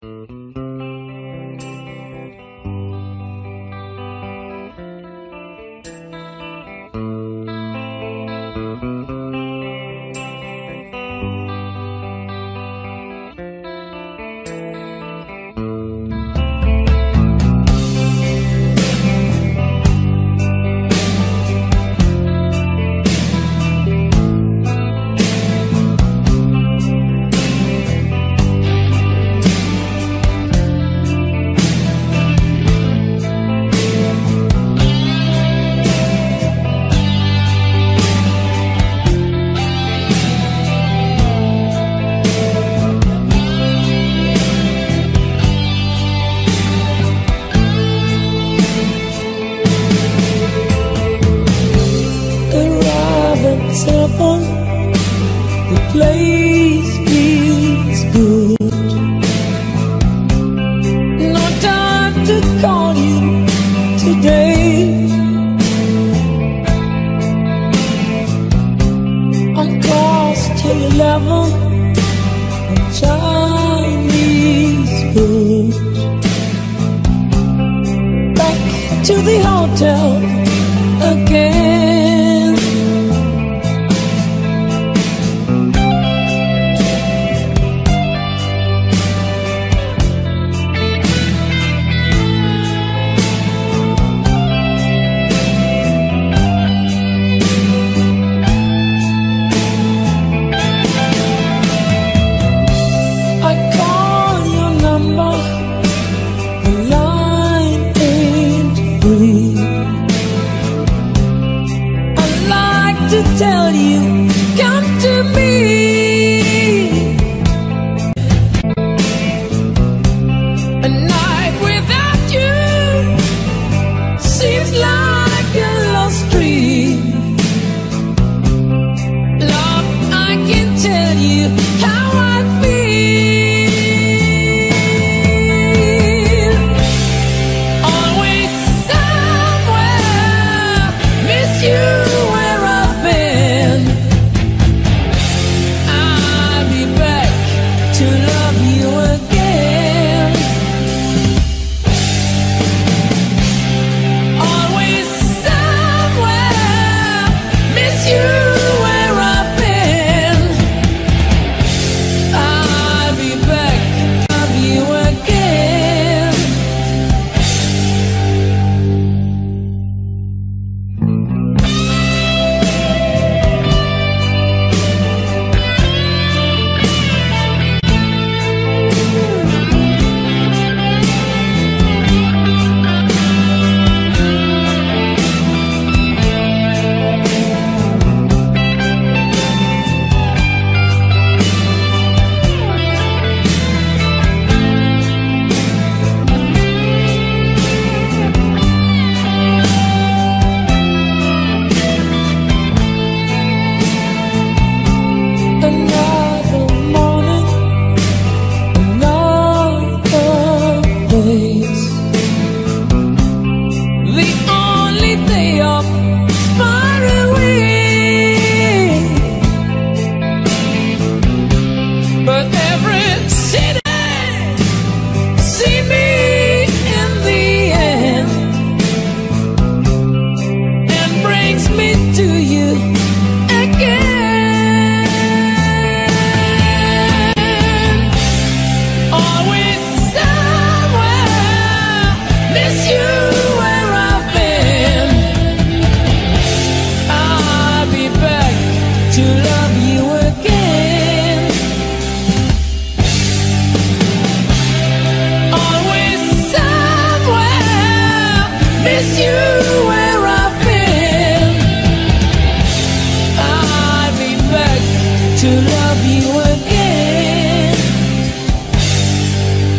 to love you again.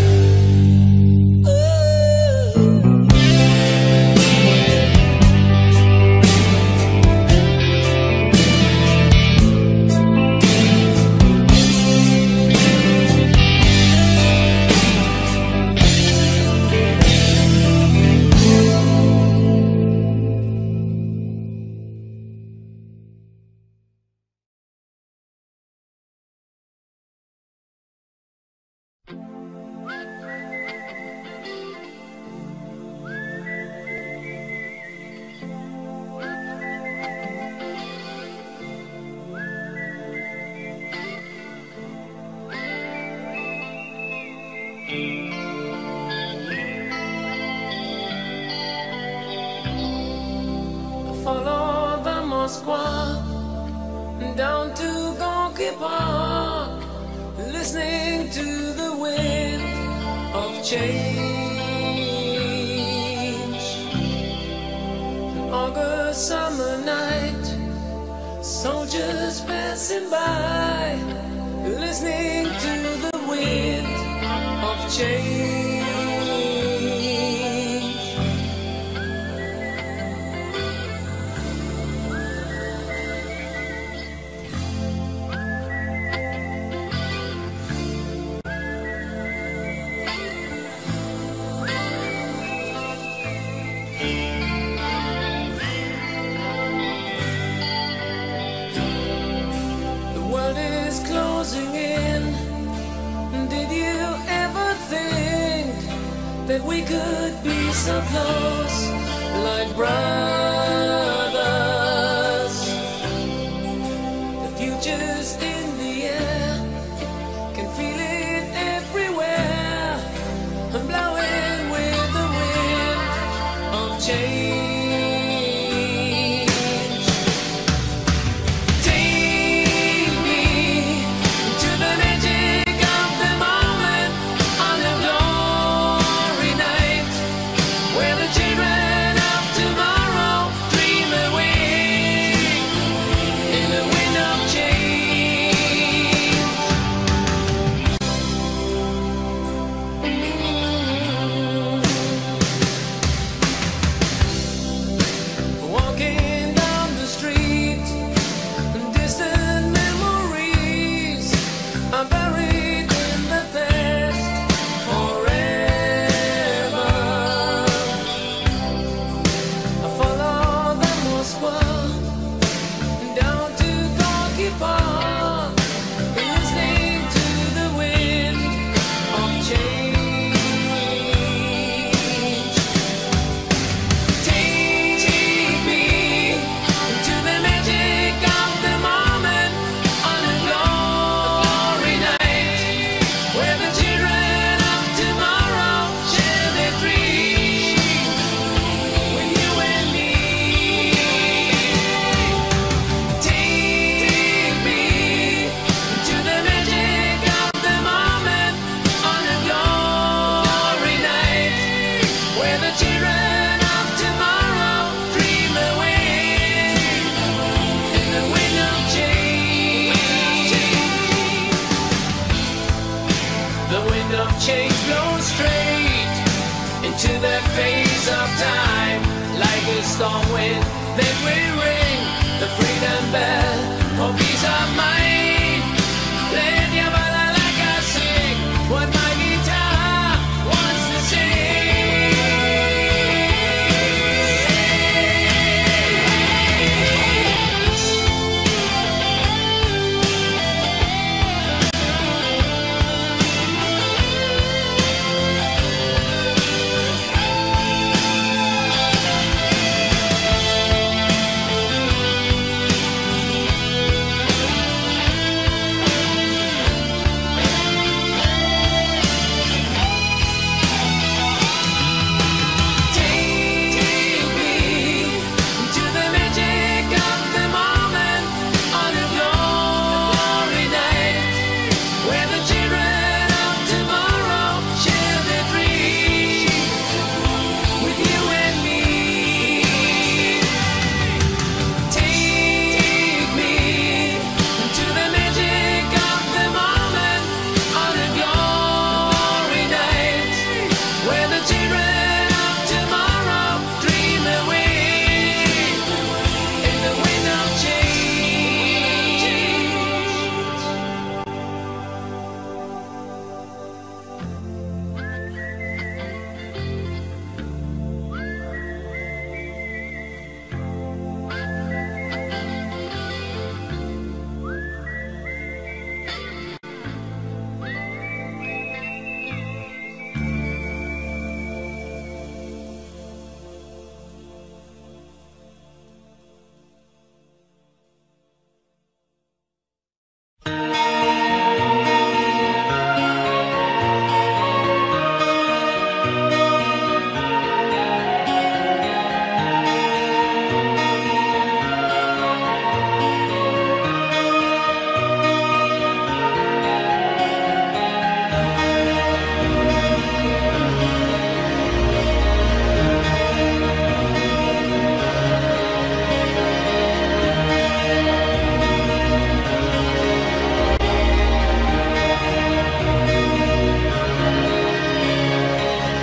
Follow the Moskva down to Gorky Park, listening to the wind of change. An August summer night, soldiers passing by, listening to the wind of change. Closing in. Did you ever think that we could be so close, like brothers? The future's in the air, can feel it everywhere. I'm blowing with the wind of change. Change blows straight into that phase of time, like a storm wind. Then we ring the freedom bell for peace of mind. Play your bala like I sing what my guitar wants to sing.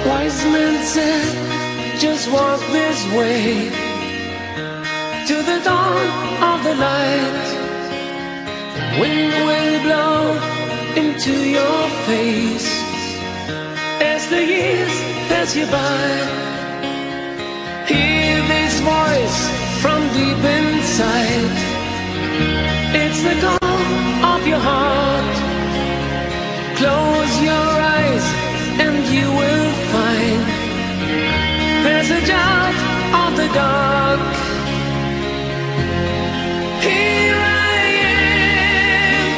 Wise men said, just walk this way to the dawn of the light. The wind will blow into your face as the years pass you by. Hear this voice from deep inside. It's the call of your heart. Close your eyes and you will find passage out of the dark. Here I am.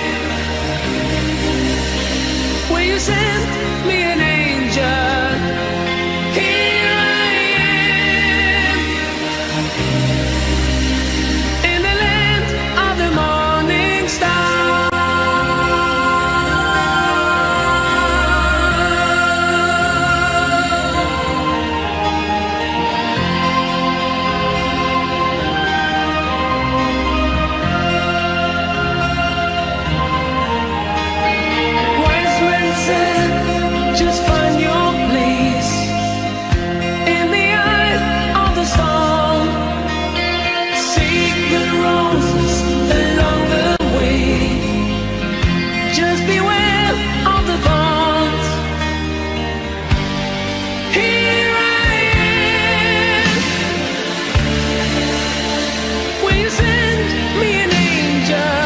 Will you send me an angel? Here I am. In the land of the morning star. Just find your place in the eye of the storm. Seek the roses along the way. Just beware of the thorns. Here I am. Will you send me an angel?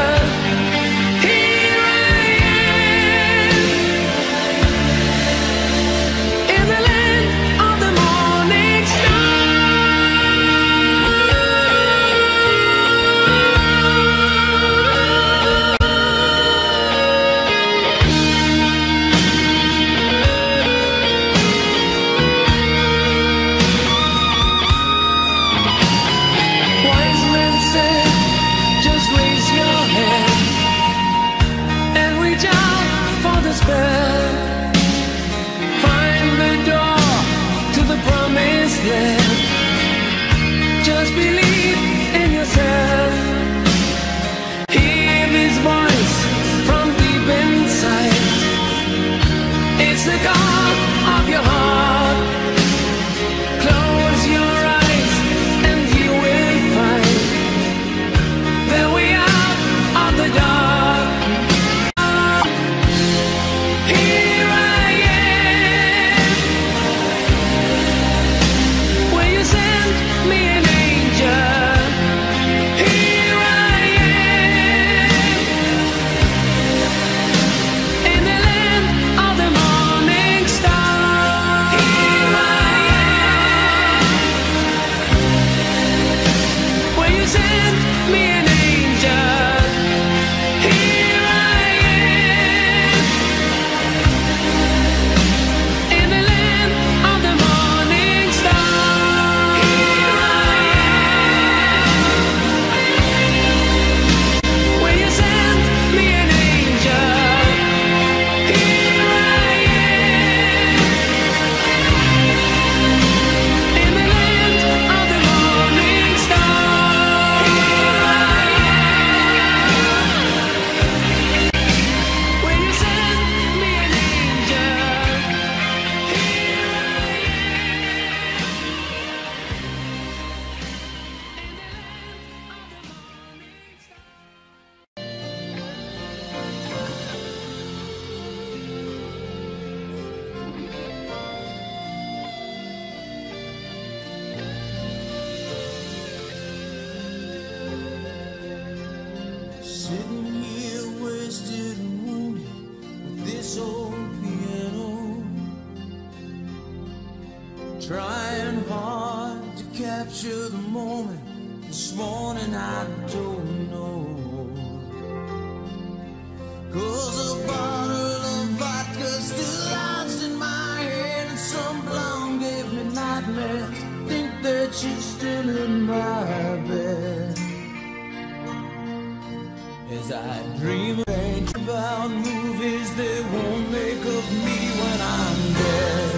Find the door to the promised land. Just believe in yourself. Hear this voice from deep inside. It's the call of your heart. Close your eyes and you will find the way out of the dark. Here I am. Will you send me an angel? Here I am. In the land of the morning star. Here I am. Will you send me an angel? Here I am. In the land of the morning star. Here I am. Will you send me an angel? Here I am. In the land of the morning star. Here I am. Will you send me an angel? Here I Sitting here wasted and wounded with this old piano, trying hard to capture the moment. This morning I don't know, 'cause a bottle of vodka still lodged in my head, and some blonde gave me nightmares. Think that she's still in my bed. As I dream about movies they won't make of me when I'm dead.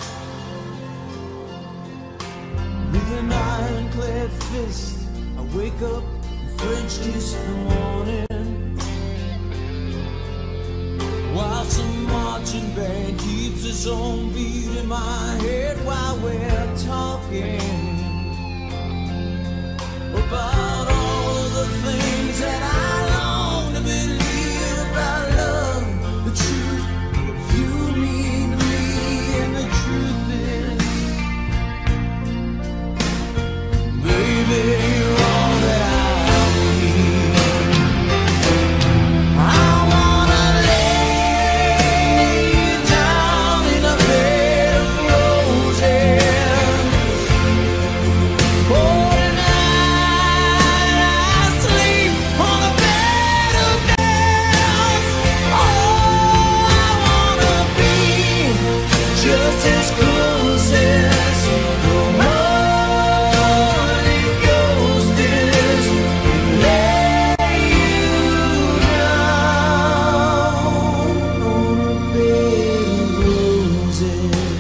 With an ironclad fist, I wake up and French kiss the morning, while some marching band keeps its own beat in my head while we're talking about all of the things that I long to believe about love, the truth, what you mean to me, and the truth is, baby, you're all that I need. I wanna lay you down in a bed of roses. Oh, just as close as the Holy Ghost is, lay you down on a bed of roses.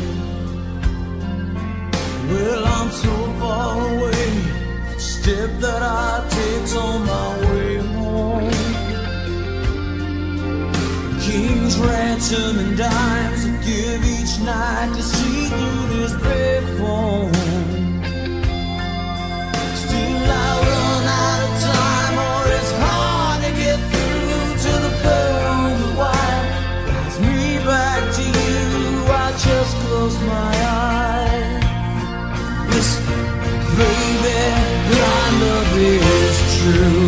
Well, I'm so far away, step that I take's on my way home. King's ransom and dimes I give each night to see through this bed phone. Still I run out of time, or it's hard to get through to the pearl on the wire. Flies me back to you, I just close my eyes. Listen, baby, my love is true.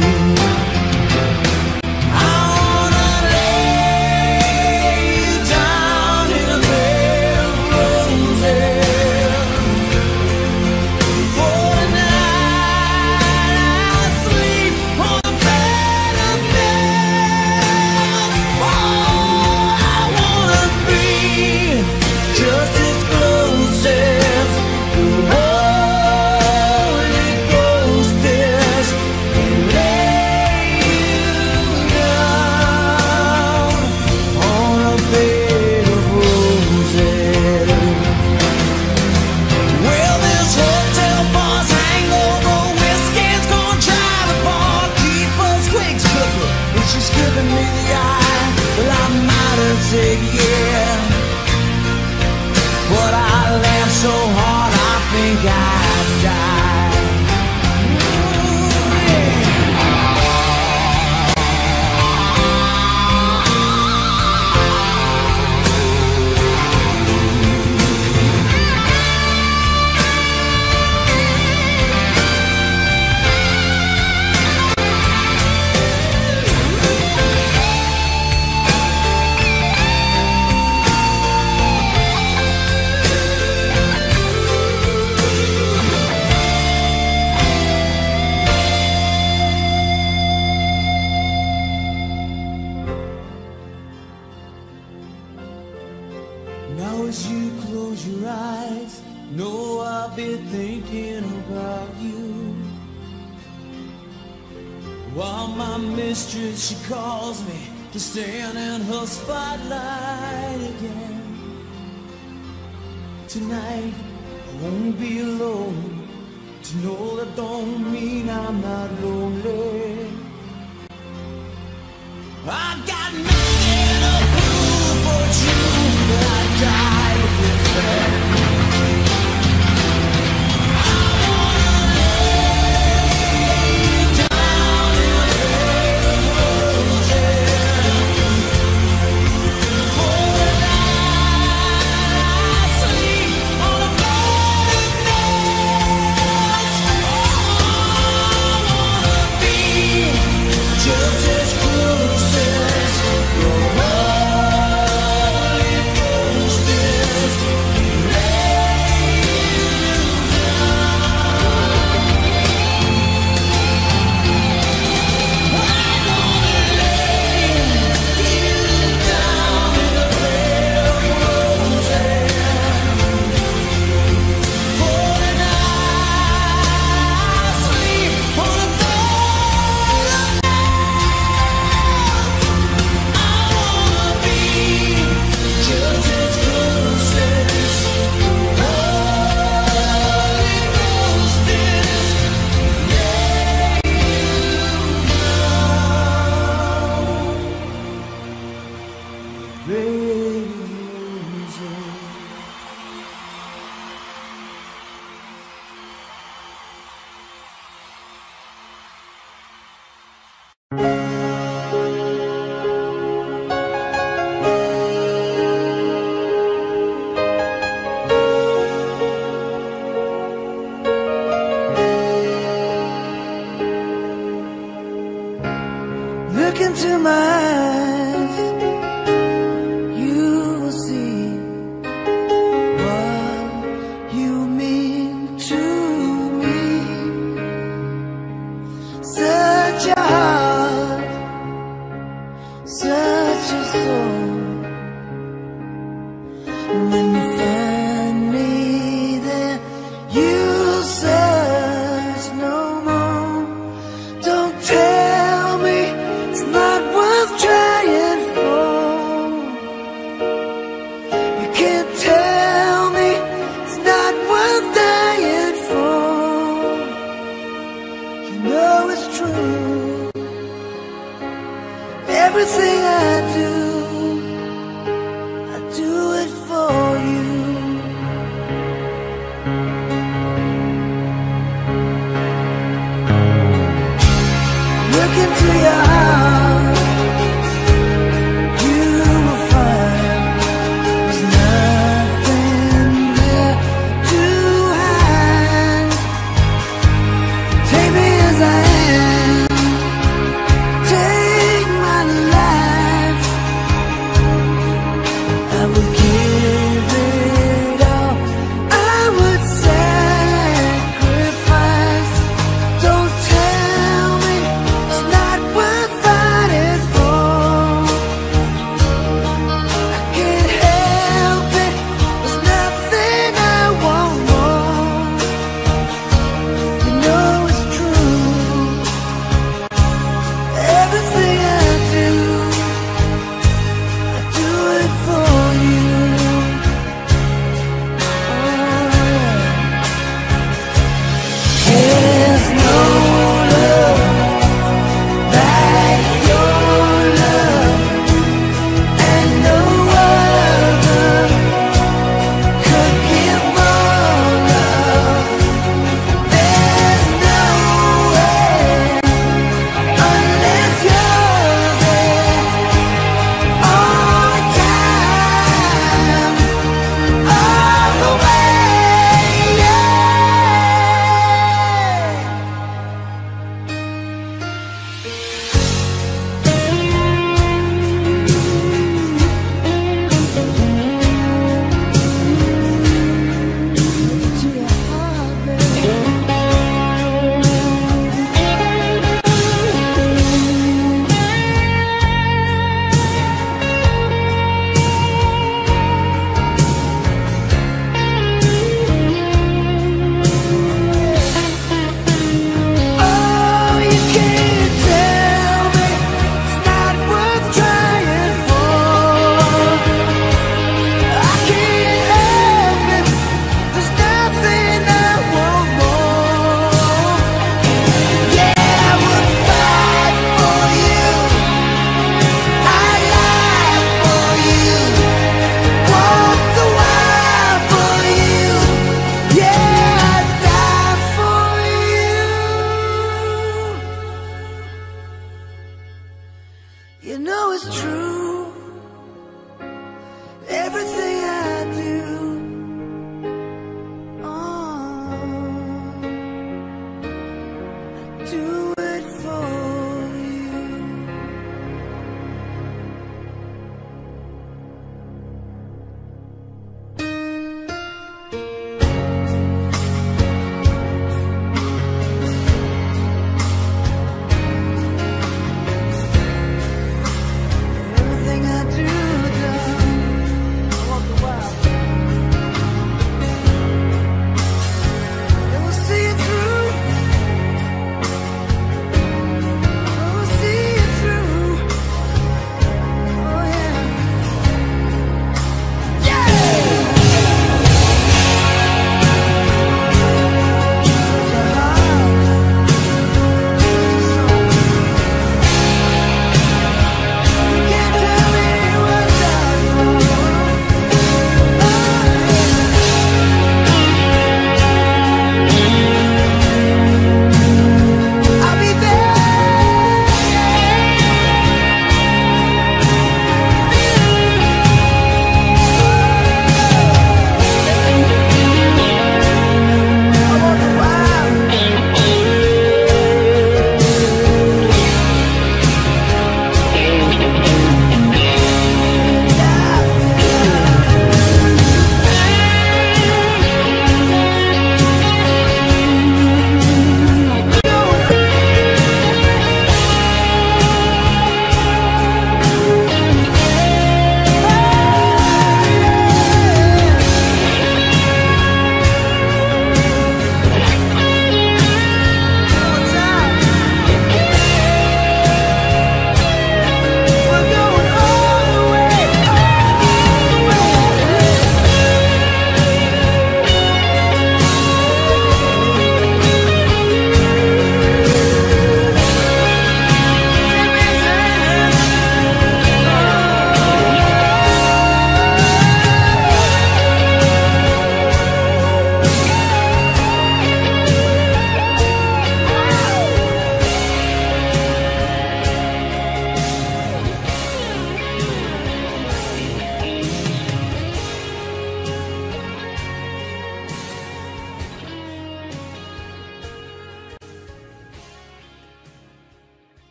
Said yeah, but I laughed so hard I think I'd die. Now as you close your eyes, know I'll be thinking about you. While my mistress, she calls me to stand in her spotlight again. Tonight, I won't be alone. To know that don't mean I'm not lonely. I got nothing to prove but you, but I die with that. Just as close as And when you find me there, you'll search no more. Don't tell me it's not worth trying for. You can't tell me it's not worth dying for. You know it's true. Everything I do it for you.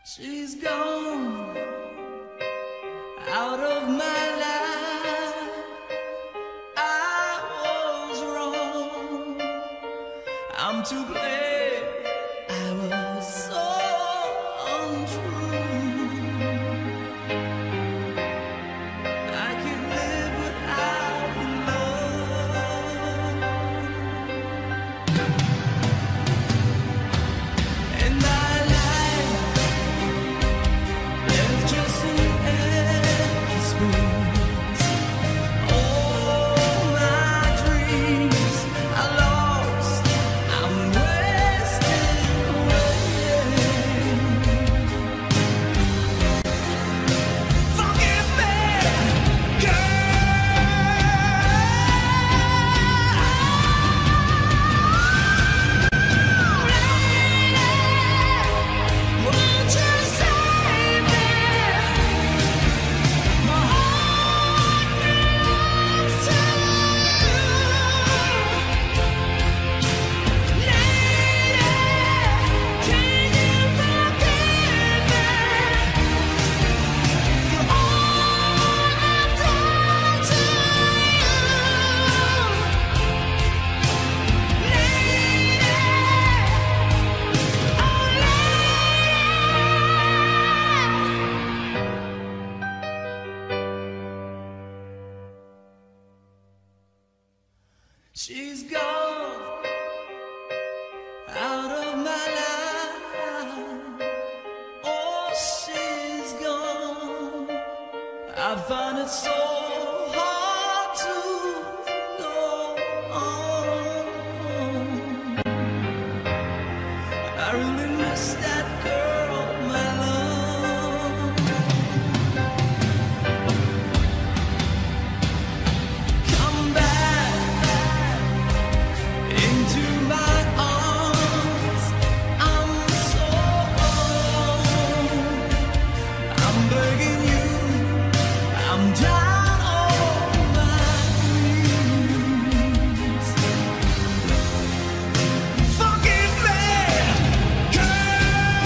She's gone out of my life. I was wrong. I'm to blame. I was so untrue. I can't live without love. And I lied. There's just an empty space. All my dreams are lost. I'm wasting away. Forgive me, girl. Won't you save me? My heart belongs to you. Lady, can you forgive me for all I've done to you? Lady, she's gone out of my life. Oh, she's gone. I find it so hard to go on. I really miss that girl, my love. Come back into my arms. I'm so alone. I'm begging you. I'm down on my knees. Forgive me, girl.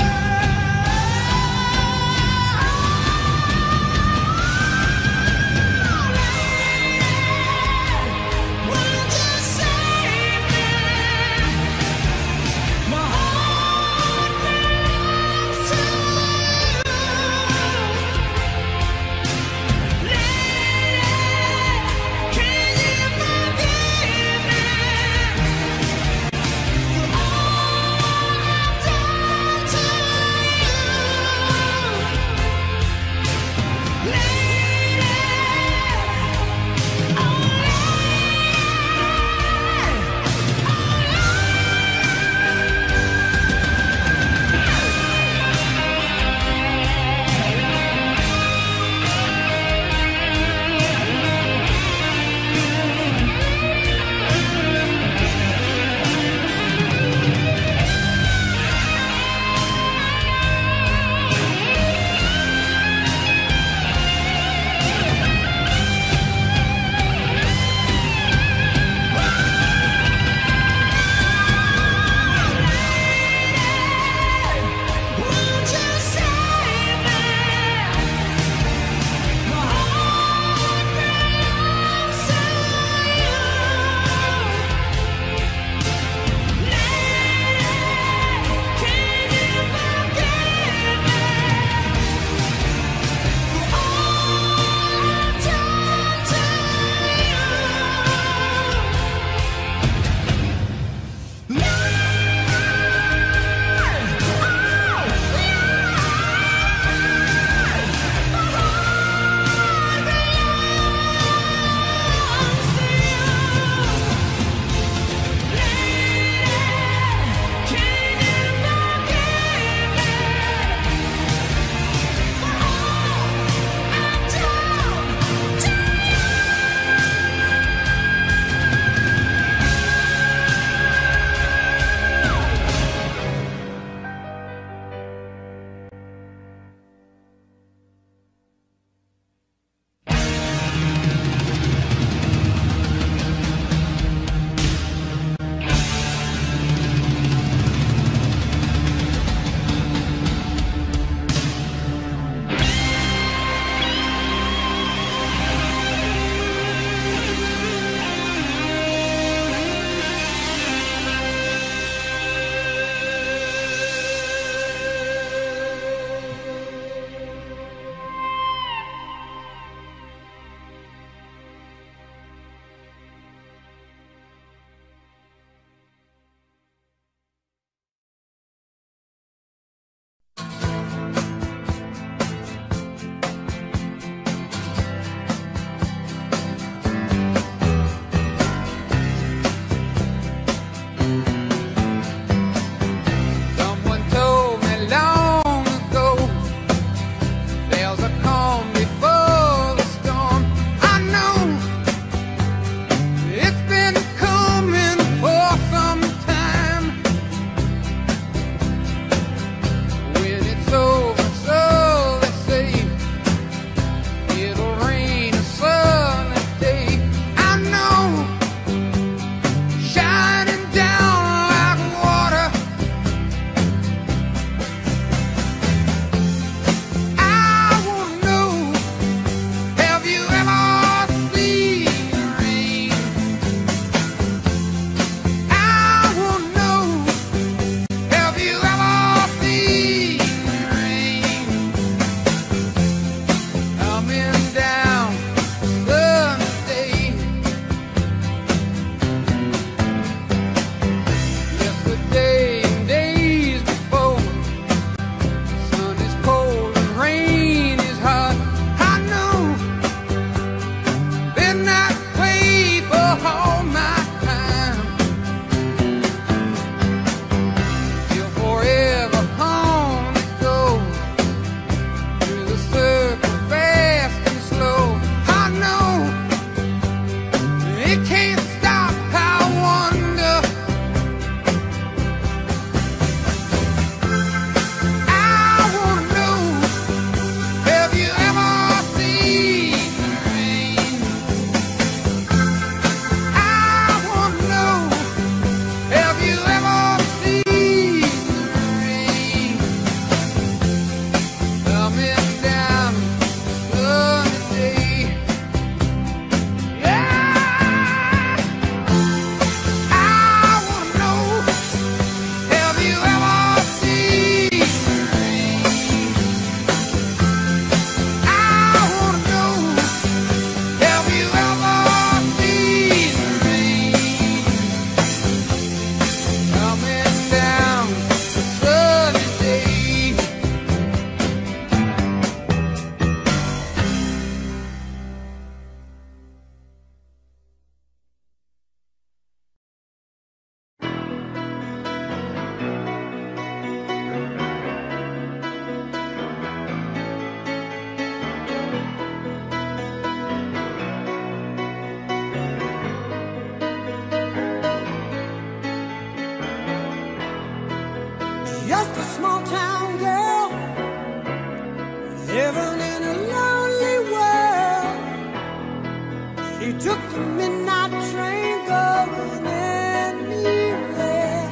living in a lonely world. She took the midnight train going anywhere.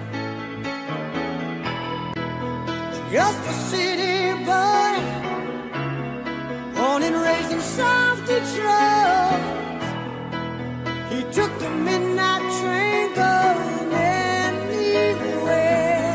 Just a city boy, born and raised in South Detroit. He took the midnight train going anywhere.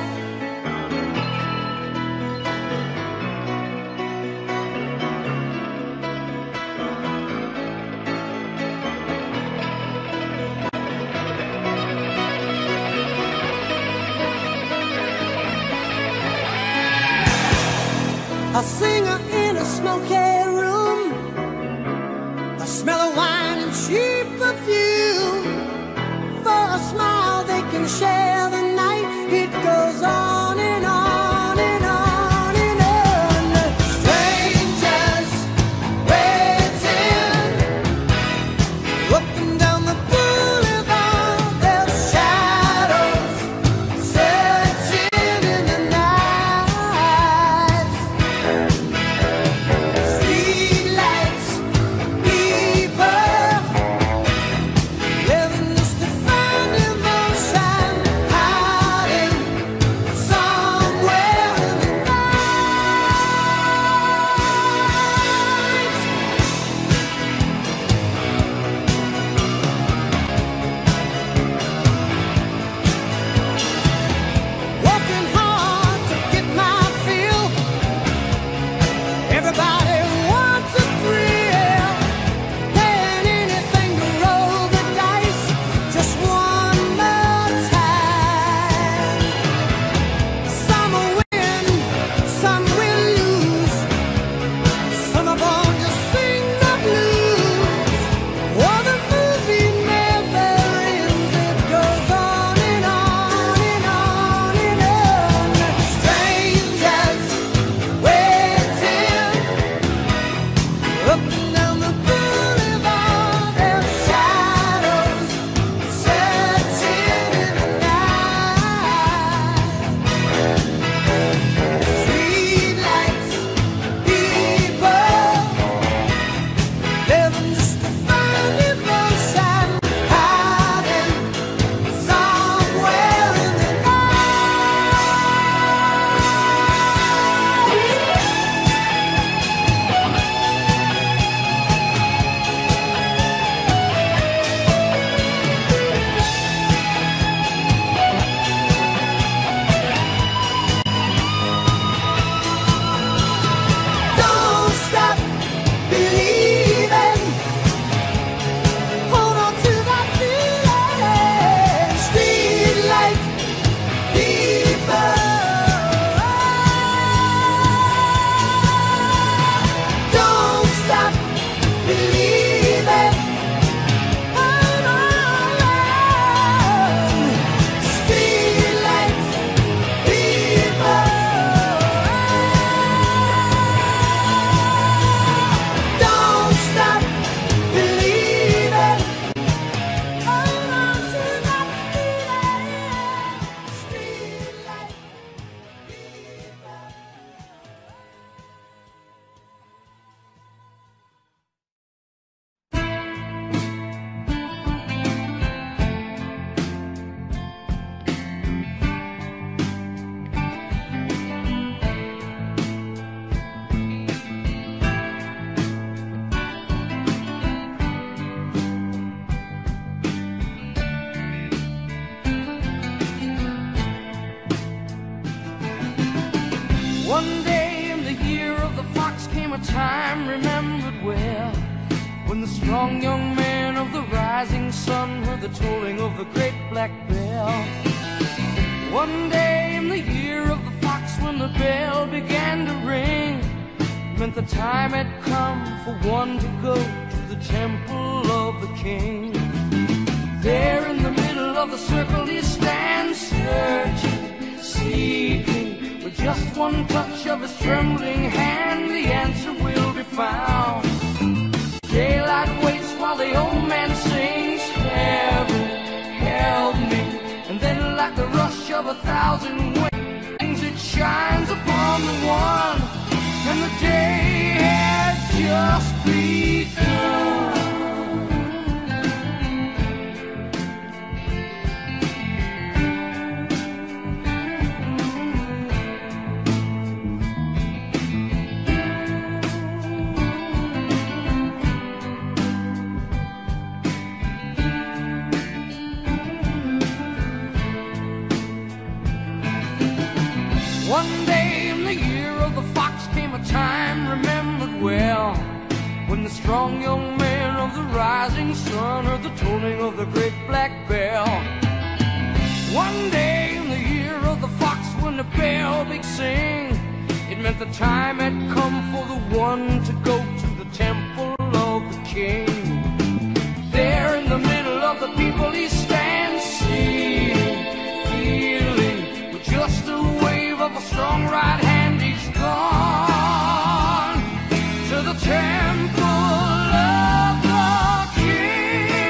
A singer in a smoky room, the smell of wine and cheap perfume. For a smile they can share the night. It goes on and on and on and on. Strangers waiting up and down the boulevard, their shadows searching in the night. Streetlights, people living just to find emotion, hiding somewhere in the night. Working hard to get my fill. Everybody wants a thrill, paying anything to roll the dice just one more time. Some will win, some will lose. Some are born to sing the blues. Oh, the movie never ends. It goes on and on and on and on. Strangers waiting up and down the boulevard, their shadows searching in the night. Streetlights, people living just to find emotion, hiding somewhere in the Don't stop believing. Hold on to that feeling. Streetlight people. Don't stop believing. Hold on. Streetlight people. Don't stop believing. Hold on to that feeling. Streetlight people. One day in the year of the fox came a time remembered well, when the strong young man of the rising sun heard the tolling of the great black bell. One day in the year of the fox, when the bell began to ring, meant the time had come for one to go to the temple of the king. There in the middle of the circle he stands, searching, seeking. With just one touch of his trembling hand, the answer will be found. Daylight waits while the old man sings, heaven, help me. And then like the rush of 1,000 wings, it shines upon the one, and the One day in the year of the fox came a time remembered well, when the strong young man of the rising sun heard the tolling of the great black bell. One day in the year of the fox, when the bell began to sing, it meant the time had come for the one to go to the temple of the king. There in the middle of the people he stands, seeing, feeling, with just a wave of a strong right hand he's gone to the temple of the king.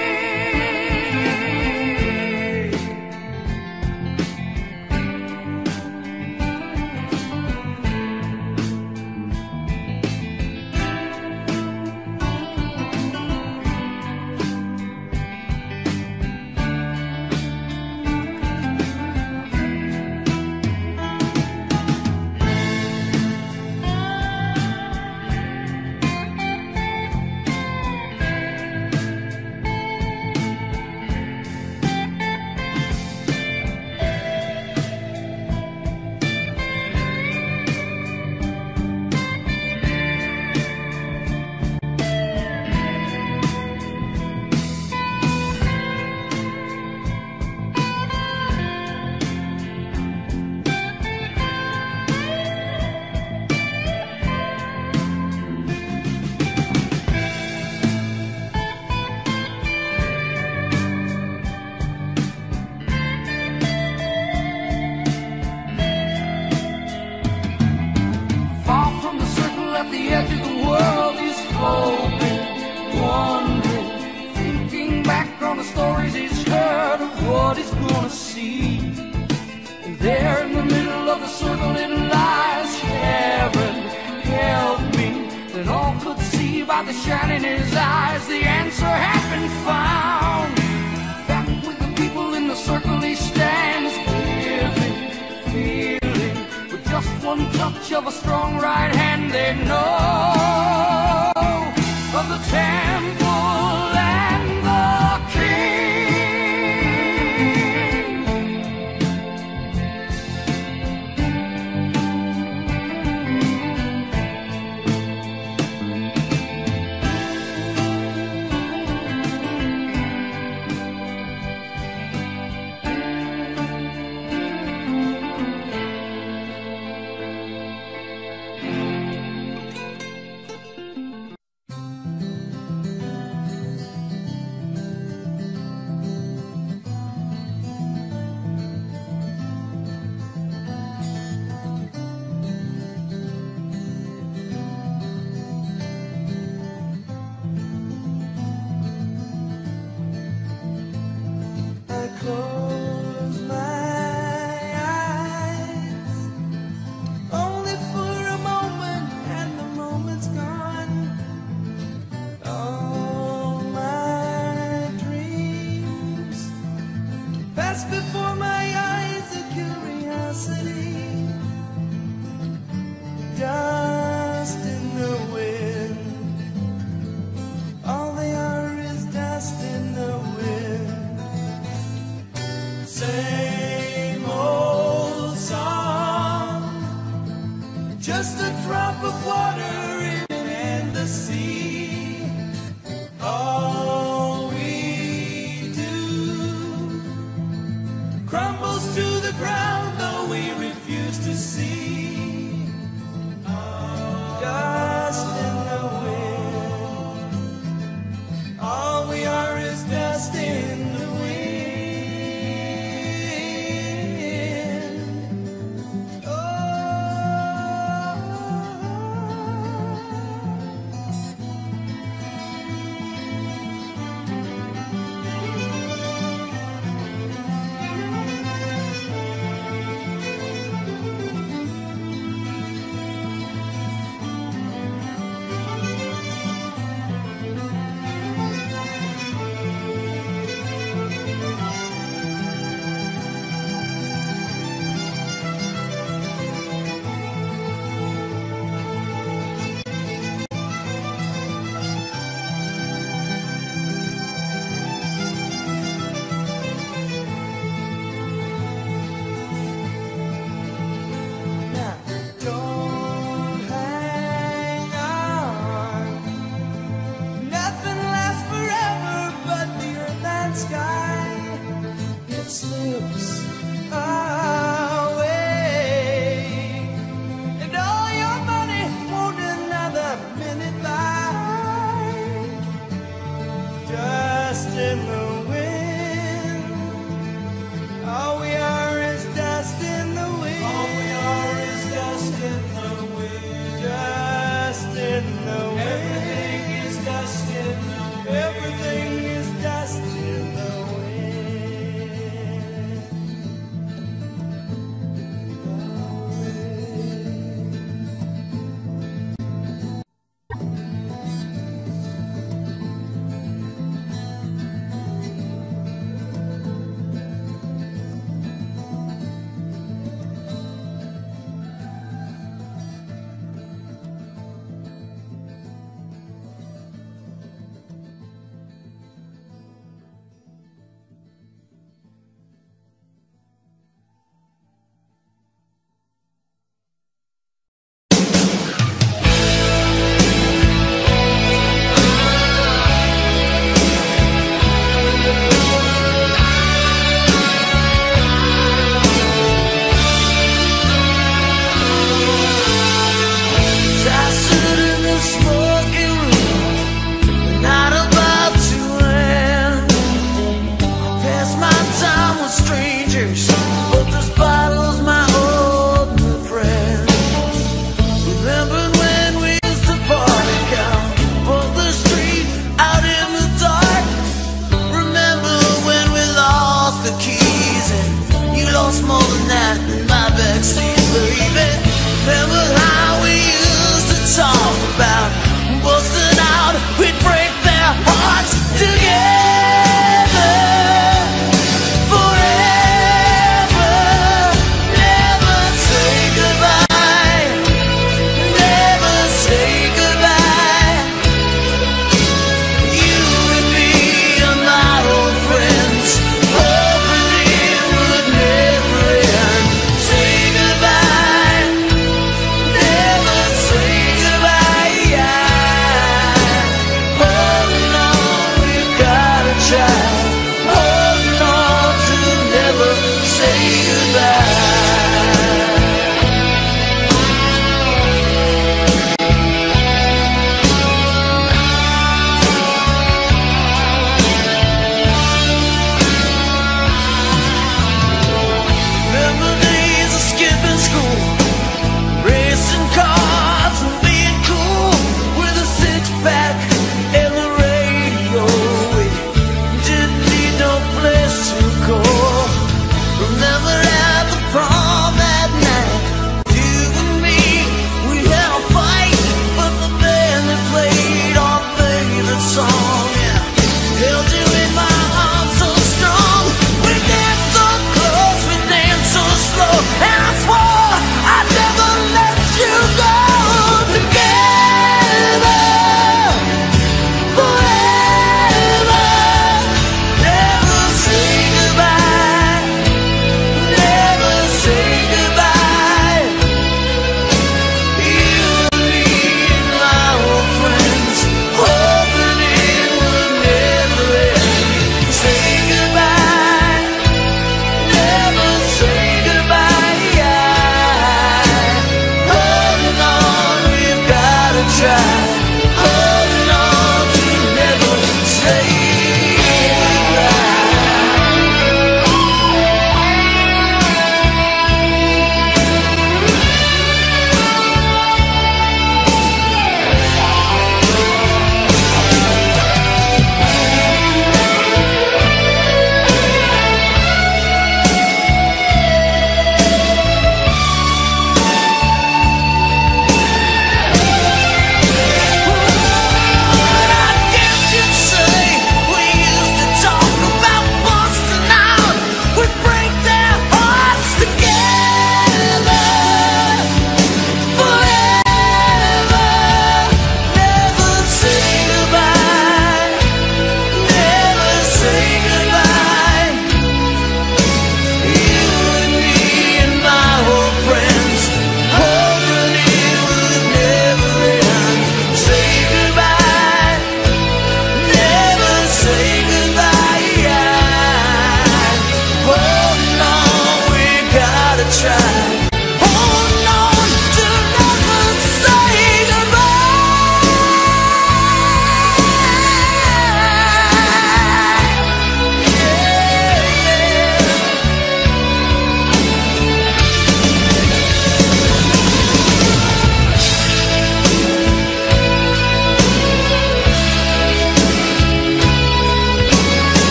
At the edge of the world he's floating, wondering, thinking back on the stories he's heard of what he's gonna see. And there in the middle of the circle it lies, heaven help me. Then all could see by the shine in his eyes, the answer had been found. Back with the people in the circle he stands, giving, feeling, with just one touch of a strong right hand they know of the temple and the king. Close my eyes, only for a moment, and the moment's gone. All my dreams pass before my eyes, a curiosity, dust in the wind. All they are is dust in the wind. Same old song, just a drop of water in the sea. All we do crumbles to the ground, though we refuse to see. Dust in the wind. All we are is dust in the wind.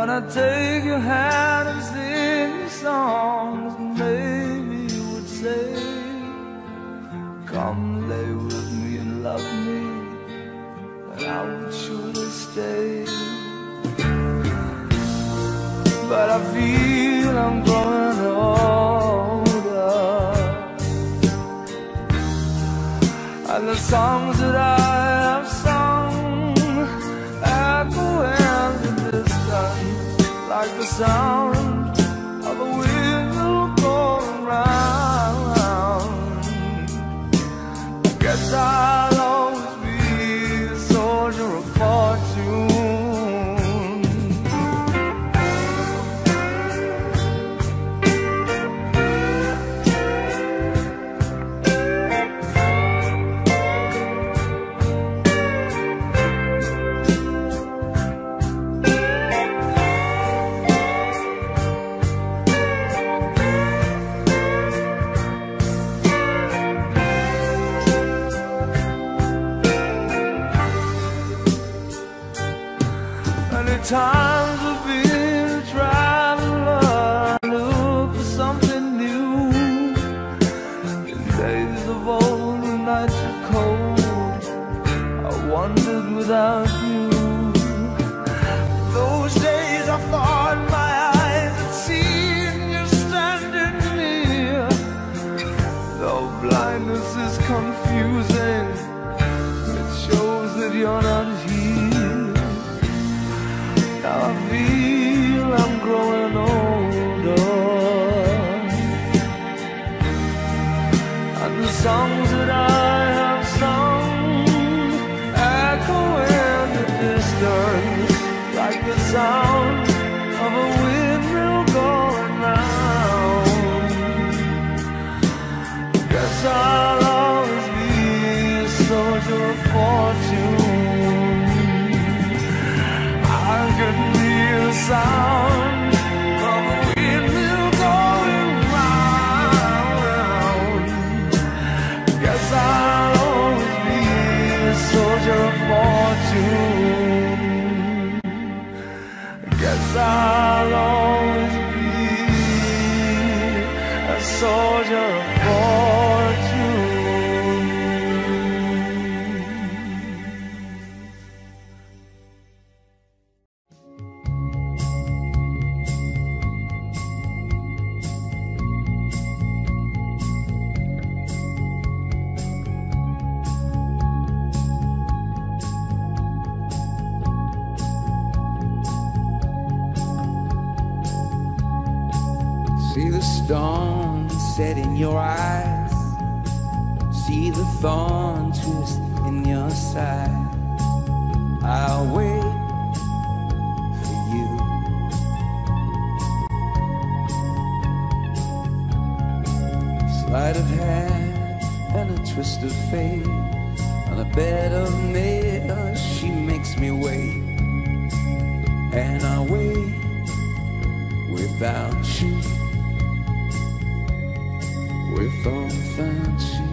Wanna take your hand and sing songs, and maybe you would say, come lay with me and love me, and I would surely stay. But I feel I'm growing older, and the songs that I have sung echo in the distance, like the sound of a wheel going round. I guess I'll always be a soldier of fortune. Times have been a traveler, look for something new. In days of old, when nights were cold, I wandered without you. Those days I thought my eyes had seen you standing near. Though blindness is confusing, it shows that you're not here. Now I feel I'm growing older, and the songs that I have sung echo in the distance, like the sound of a windmill going round. Guess I'll always be a soldier of fortune. I can hear the sound of a windmill going round. Guess I'll always be a soldier of fortune. Guess I'll always be a soldier of fortune. See the storm set in your eyes, see the thorn twist in your side. I'll wait for you. Sleight of hand and a twist of fate, on a bed of nails she makes me wait. And I wait without you, with or without you,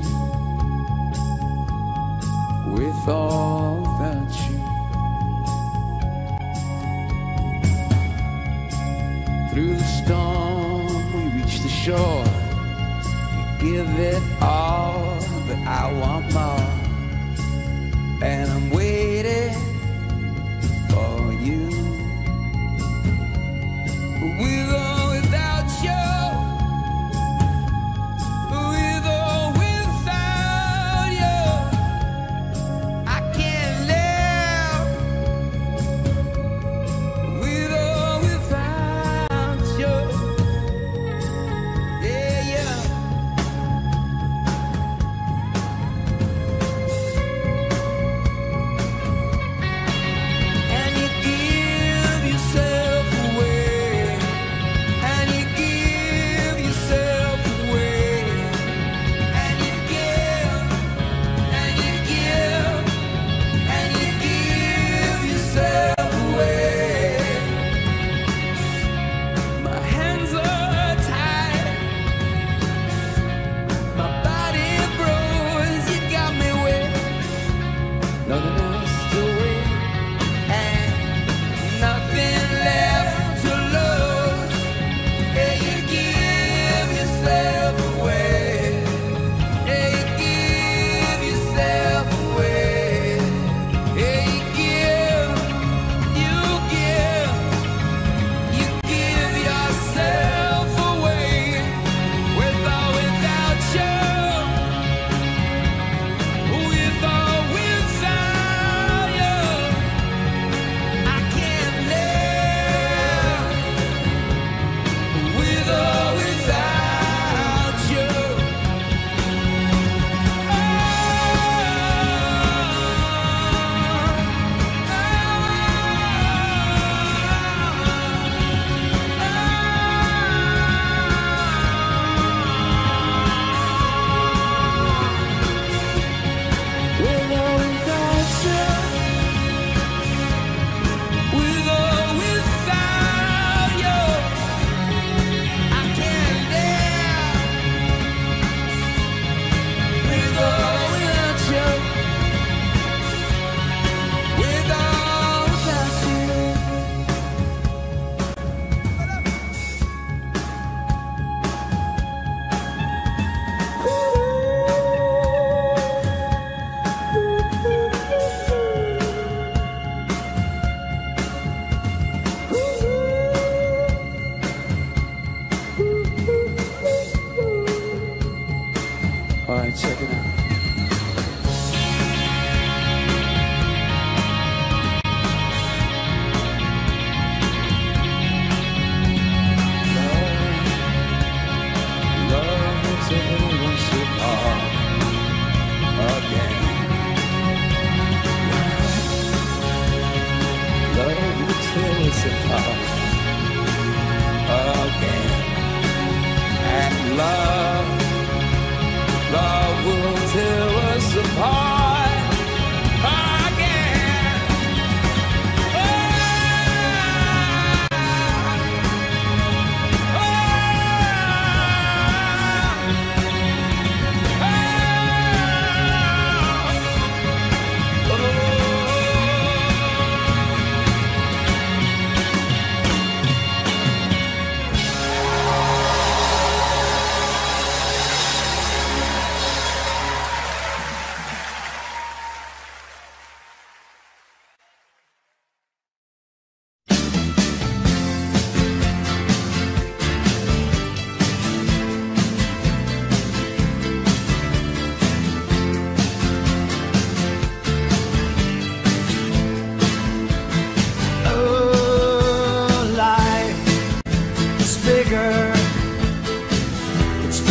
with or without you. Through the storm we reach the shore. You give it all, but I want more. And I'm waiting for you. With or without you, with or without you, I can't live. With or without you, yeah, yeah. And you give yourself away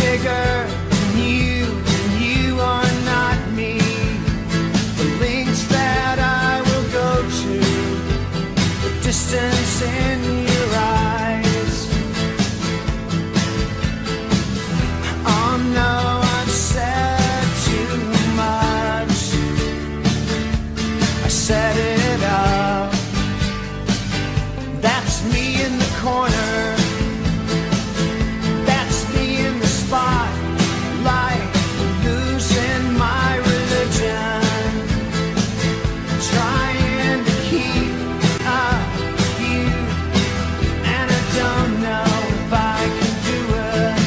bigger than you are not me. The links that I will go to, the distance in your eyes. Oh no, I've said too much. I set it up. That's me in the corner. That's me in the spotlight, losing my religion, trying to keep up with you, and I don't know if I can do it.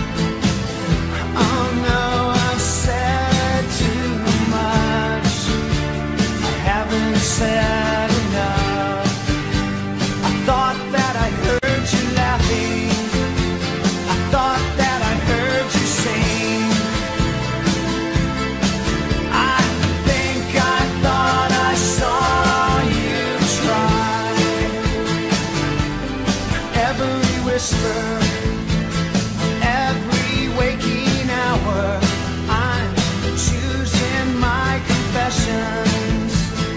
Oh no, I've said too much. I haven't said enough. I thought that I heard you laughing. I thought that I heard you sing. I think I thought I saw you try. Every whisper, every waking hour, I'm choosing my confessions,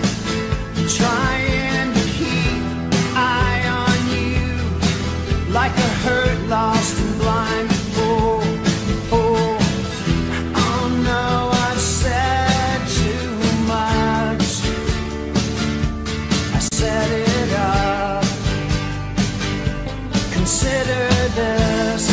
trying to keep eye on you, like a hurt, lost and blind. Oh, oh, oh no, I've said too much. I set it up. Consider this,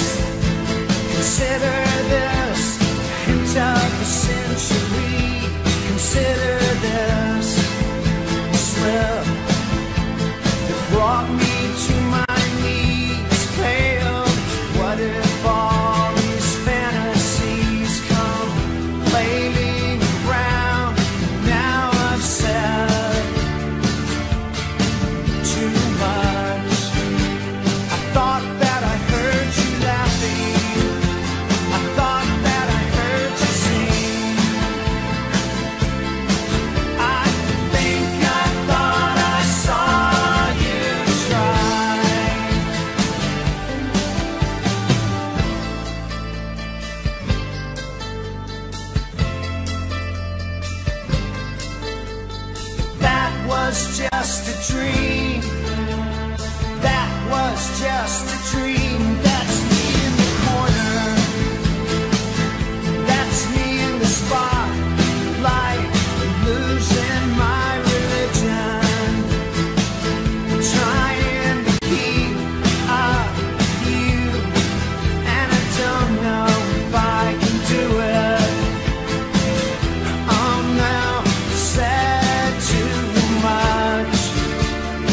hint of the century. Consider this slip that brought me to my knees, pale. What if all these fantasies come flailing around? Now I've said too much. I thought that I heard you laughing. I thought that I heard you sing. I think I thought I saw you try. That was just a dream. That was just a dream. That's me in the corner. That's me in the spotlight, losing my religion, trying to keep up with you, and I don't know if I can do it. Oh no, said too much.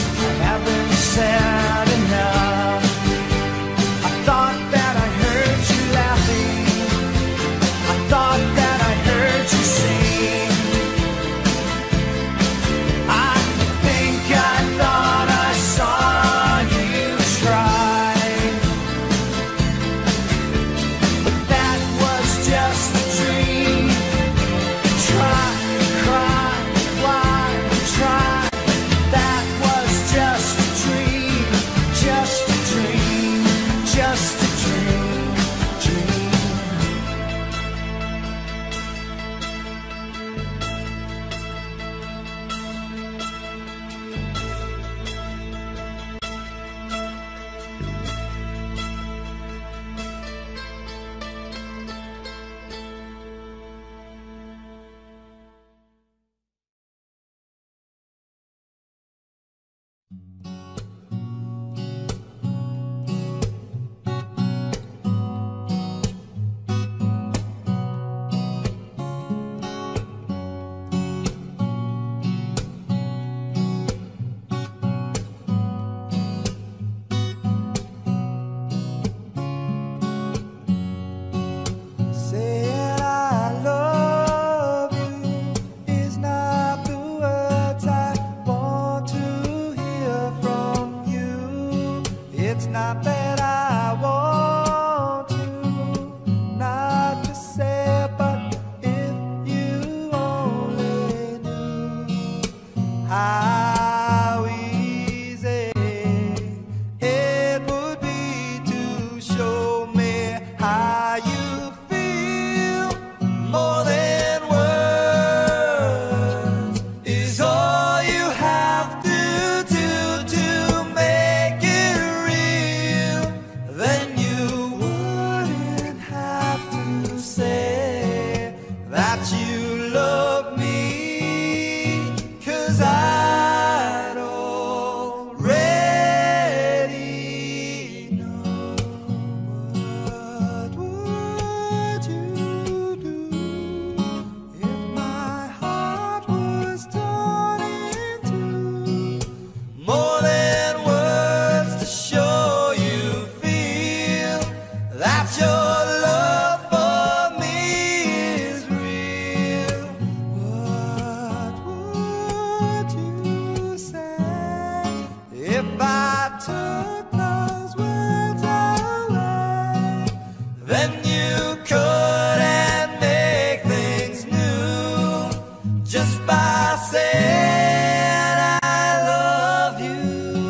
that your love for me is real. What would you say if I took those words away? Then you couldn't make things new just by saying I love you.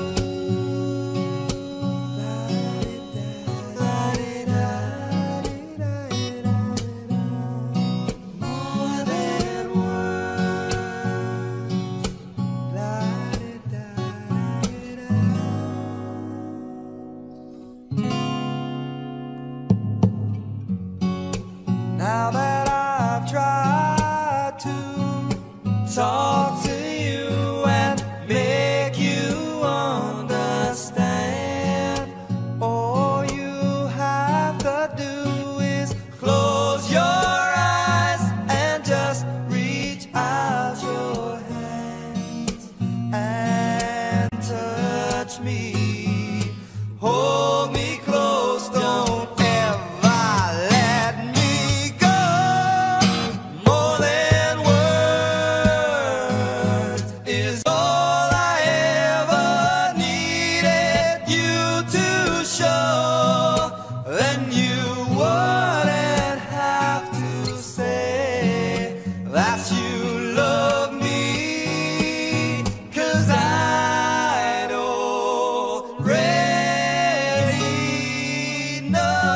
More than now that I've tried to talk to you and make you understand, all you have to do is close your eyes and just reach out your hands and touch me. Hold me close, don't ever let me go. More than words is all I ever needed you to show. Then you wouldn't have to say that you love me, 'cause I'd already know.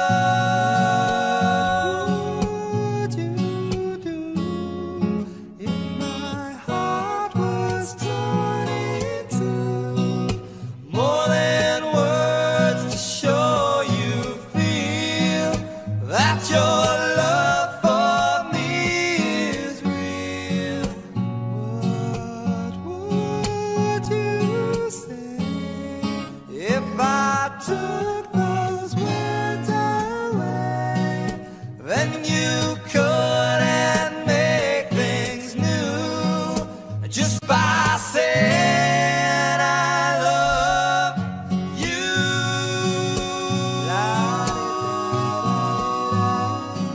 What would you do if my heart was torn in two? More than words to show you feel that your love for me is real. What would you say if I took those words away? Then you couldn't make things new just by saying I love you.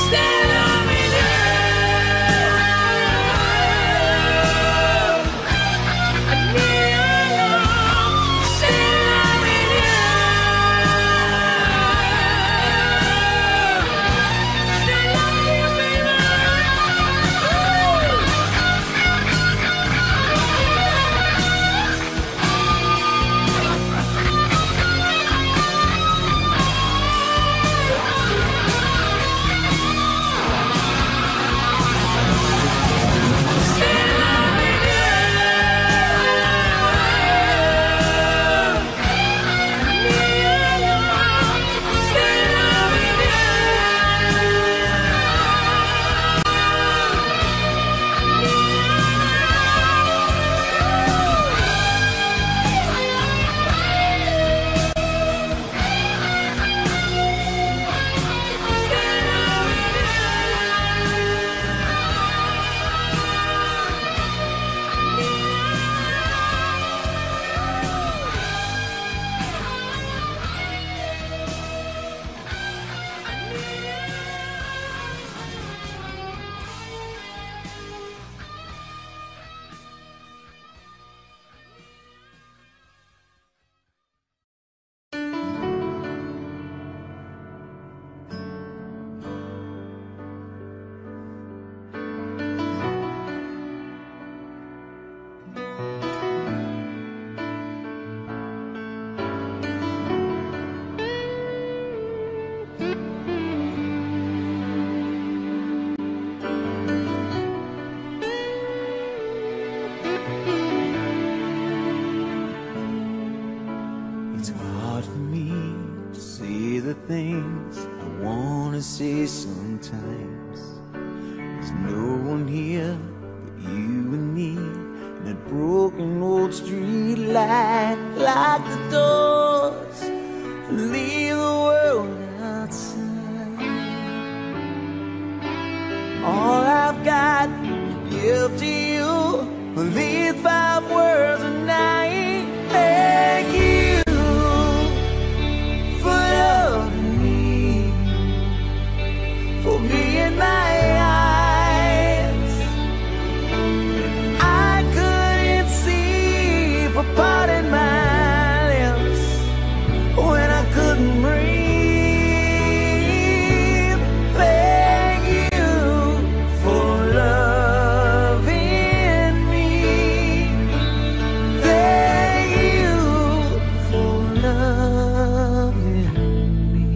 things I wanna say sometimes. There's no one here but you and me, and that broken old street light. Lock the doors and leave the world outside. All I've got to give to you are these 5 words a night. Thank you for loving me, for being my eyes. I couldn't see, for parting my lips when I couldn't breathe. Thank you for loving me. Thank you for loving me.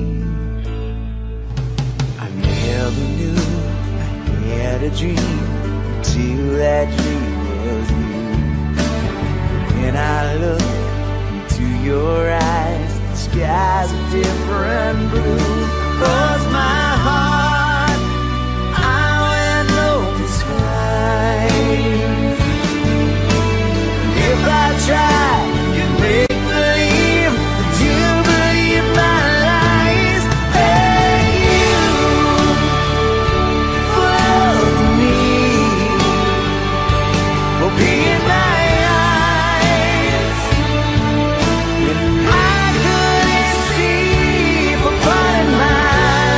I never knew I had a dream until that dream was you. When I look into your eyes, the sky's a different blue. 'Cause my heart, I went low to sky. If I try to make believe that you believe my lies, thank you for loving me, for being my eyes. And I couldn't see, for parting my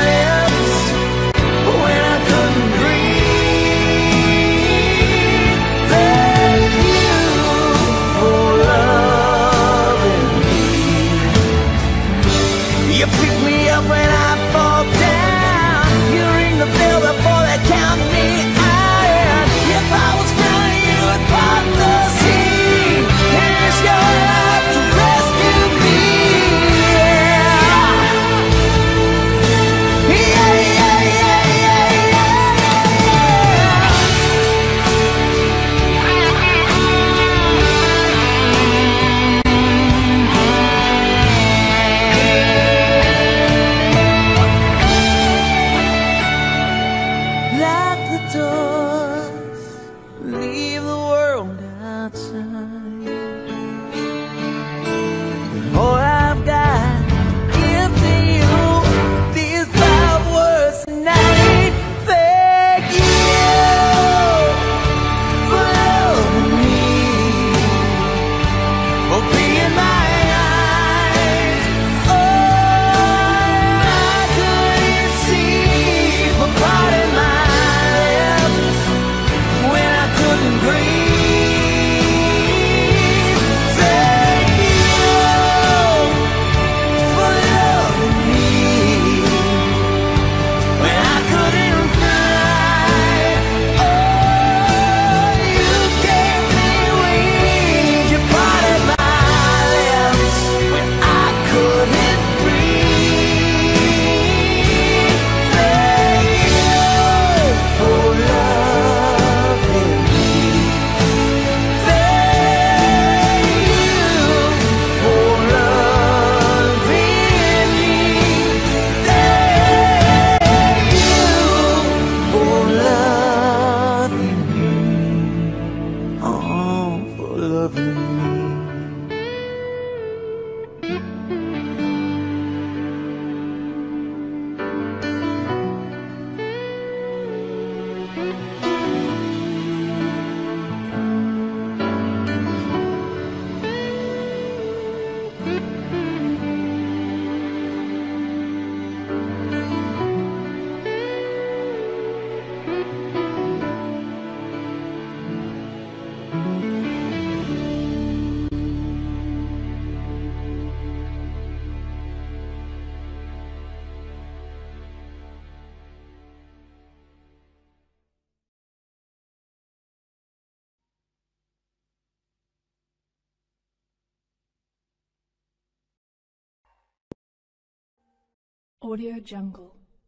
Audio Jungle.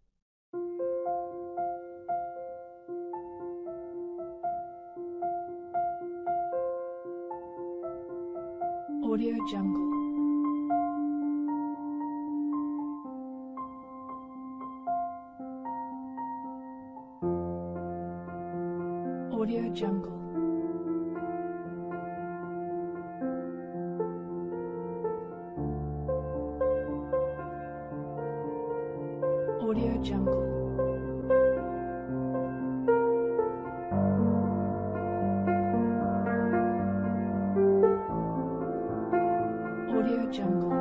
Audio Jungle. Audio Jungle. Audio Jungle. Audio Jungle.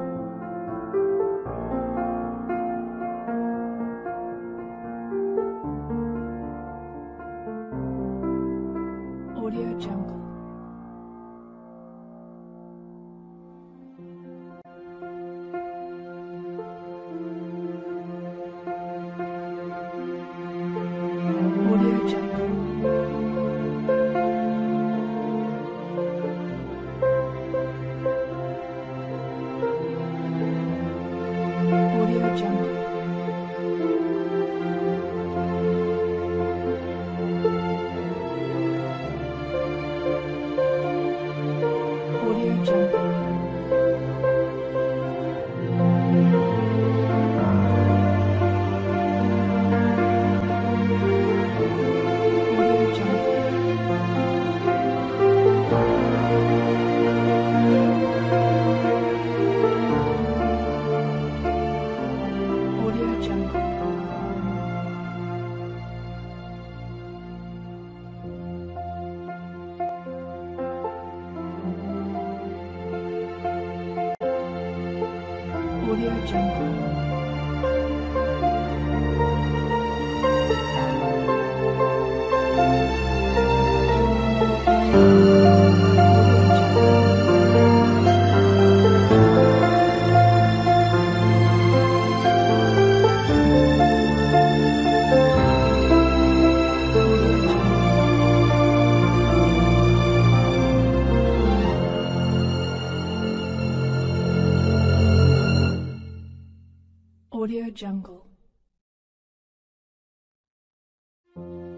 Audio Jungle. Audio Jungle. Audio Jungle. Audio Jungle. Audio Jungle. Audio Jungle. Audio Jungle. Audio Jungle.